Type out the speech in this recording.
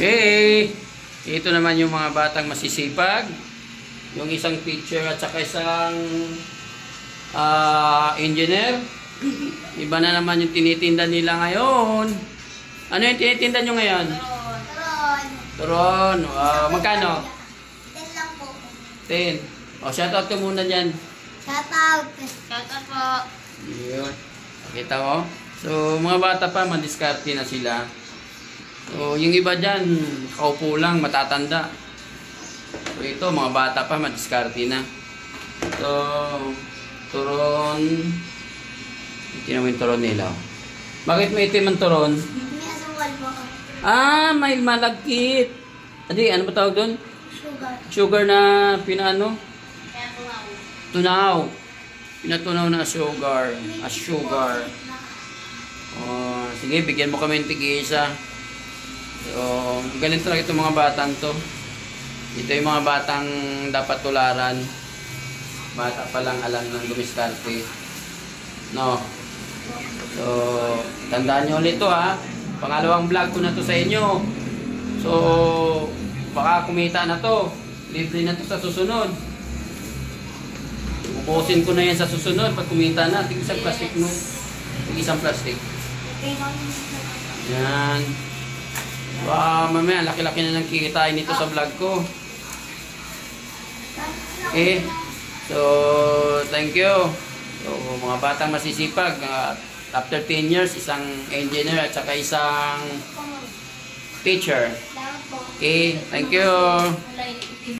Okay. Ito naman yung mga batang masisipag. Yung isang teacher at saka isang engineer. Iba na naman yung tinitinda nila ngayon. Ano yung tinitinda nyo ngayon? Turon. Magkano? 10 lang po. 10. O, shoutout ka muna dyan. Shoutout. Shoutout po. Yun. Kita mo? So, mga bata pa, madiskarte na sila. So, yung iba dyan, kaupo lang, matatanda. So, ito, mga bata pa, madiskarte na. So, turon. Tingnan mo yung turon nila. Bakit may itim ang turon? May asukal po. May malagkit. Adi, ano ba tawag doon? Sugar. Sugar na pinaano? Kaya tumaw. Tunaw. Pinatunaw na sugar. Sugar. Sige, bigyan mo kami ng tig-isa. So, galing talaga itong mga batang to. Ito yung mga batang dapat tularan. Bata pa lang alam ng dumiskarte. No. So, tandaan nyo ulit to ha. Pangalawang vlog ko na to sa inyo. So, baka kumita na to. Libre na to sa susunod. Ubusin ko na yan sa susunod. Pag kumita na, tig-isang plastic no. Tig-isang plastic. Yan. Wow, mamaya, laki-laki na nang kikitain nito sa vlog ko. Okay. So, thank you. So, mga batang masisipag. After 10 years, isang engineer at saka isang teacher. Okay, thank you.